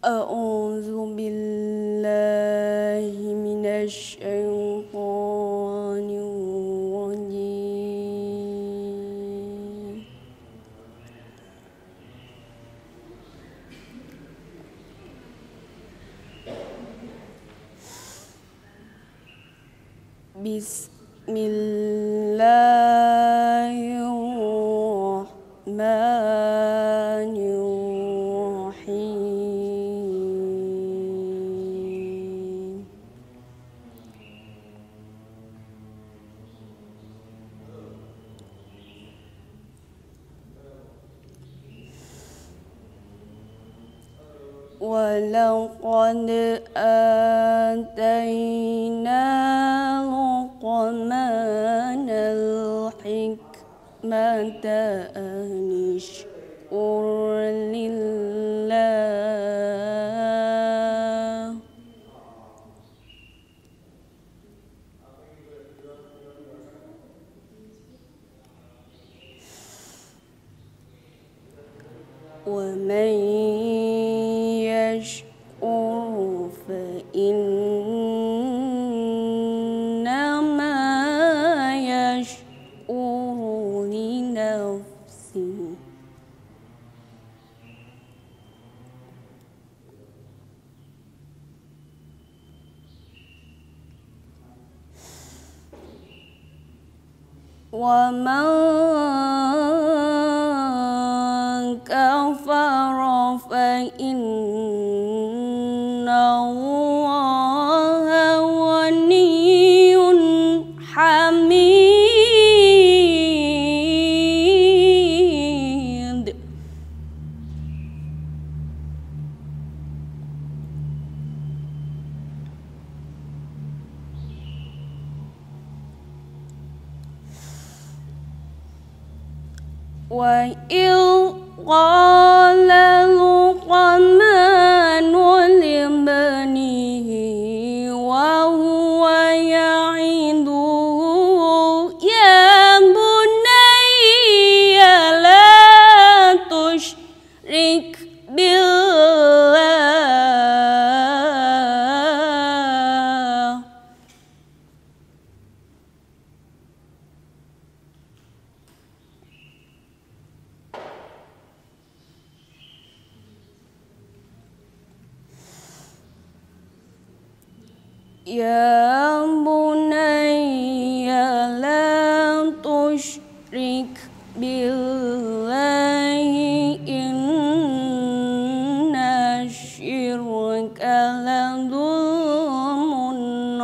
A'udzu billahi minasy syaithanir rajim. Bismillahirrahmanirrahim. Walaqad atayna Luqman al-hikmata an ishkur lillah wa man yashkur fa innama yashkuru li nafsihi wa man kafara fa inna Allaha ghaniyyun hamid. Wa il qala Luqmanu libnihi wa huwa ya'iduhu ya bunayya la tusyrik billah ya bunayya la tusyrik billahi inna syirka la dzulmun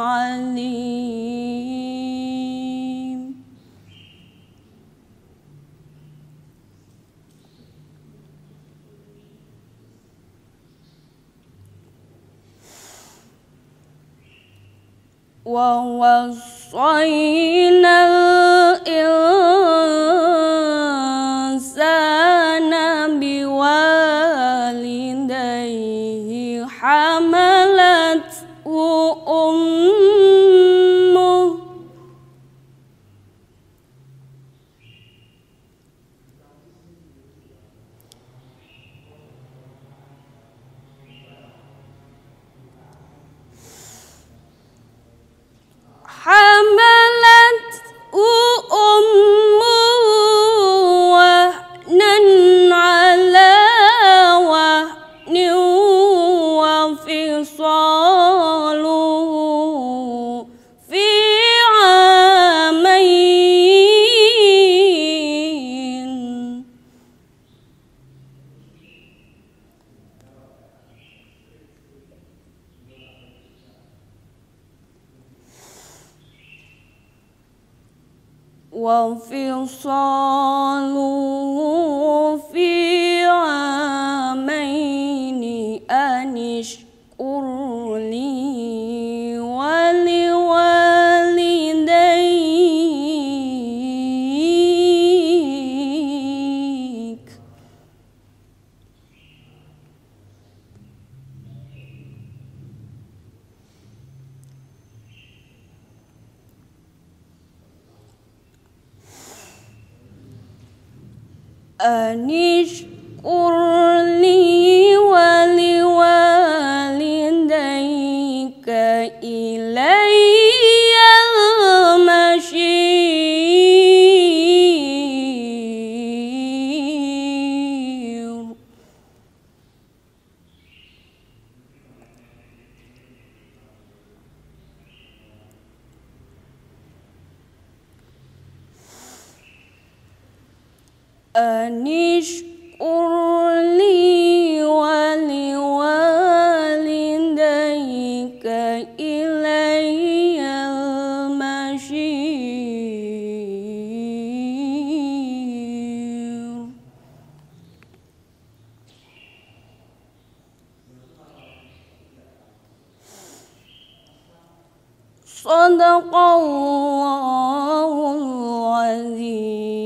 alim. Wa wassayna al-insana biwalidayhi hamalathu ummuh wahnan ala wahnin wa fisaluhu fi amain. Wa fisaluhu fi amaini anishkur li wa liwalidayk. Anishkur li wa liwalidayk anishkur li wa liwalidayka ilayyal masyir. Sadaqallahul azim.